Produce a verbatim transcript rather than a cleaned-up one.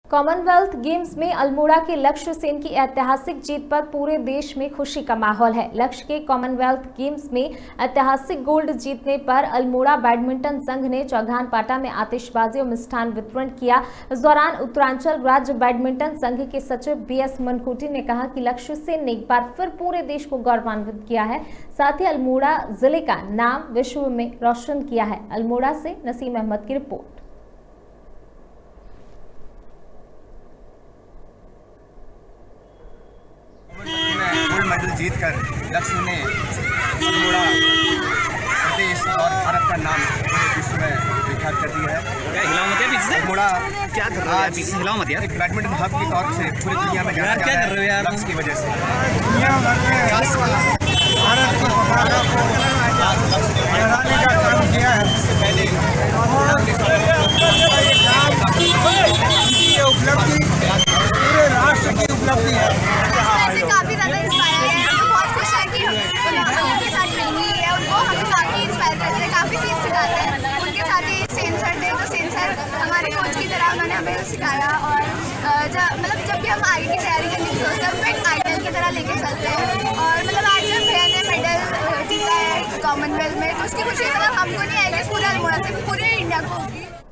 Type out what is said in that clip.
Commonwealth games में अल्मोड़ा के लक्ष्य सेन की ऐतिहासिक जीत पर पूरे देश में खुशी का माहौल है। लक्ष्य के कॉमनवेल्थ गेम्स में ऐतिहासिक गोल्ड जीतने पर अल्मोड़ा बैडमिंटन संघ ने चौघान पाटा में आतिशबाजी और मिष्ठान वितरण किया। इस दौरान उत्तरांचल राज्य बैडमिंटन संघ के सचिव बी एस मनकोटी ने कहा कि लक्ष्य सेन ने एक बार फिर पूरे देश को गौरवान्वित किया है, साथ ही अल्मोड़ा जिले का नाम विश्व में रोशन किया है। अल्मोड़ा से नसीम अहमद की रिपोर्ट। गोल्ड मेडल जीतकर लक्ष्य ने अल्मोड़ा प्रदेश और भारत का नाम पूरे विश्व में विख्यात कर दिया है। अल्मोड़ा क्या कर रहा है? एक बैडमिंटन हब के तौर से पूरी दुनिया में जाना जा रहा है लक्ष्य की वजह से। दुनिया भर में भारत की पताका को लहराने का काम किया है। इससे पहले ये उपलब्धि पूरे राष्ट्र की उपलब्धि है। काफी ज्यादा इंस्पायर है, तो बहुत खुश है कि उनके साथ ट्रेनिंग है, उनको हमें काफी इंस्पायर करते हैं, काफी चीज सिखाते हैं। उनके साथ ही सेन सर थे, तो सेन सर हमारे कोच की तरह उन्होंने हमें सिखाया और जब मतलब जब भी हम आगे की तैयारी करने की सोचते हैं उनको एक आइडल की तरह लेके चलते हैं। और मतलब आज जब भैया ने मेडल जीता है कॉमनवेल्थ में, तो उसकी खुशी मतलब हमको नहीं आएगी, पूरे अल्मोड़ा से पूरे इंडिया को होगी।